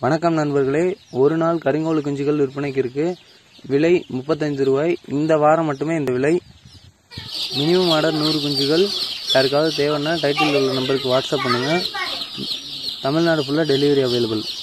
வணக்கம் நண்பர்களே, ஒரு நாள் கரிங்கோழி குஞ்சுகள் விற்பனைக்கு இருக்கு. விலை 35 ரூபாய். இந்த வாரம் மட்டுமே இந்த விலை. மினிமம் ஆர்டர் 100 குஞ்சுகள். யாருக்காவது தேவைன்னா டைட்டில் உள்ள நம்பருக்கு வாட்ஸ்அப் பண்ணுங்க. தமிழ்நாடு ஃபுல்லாக டெலிவரி அவைலபிள்.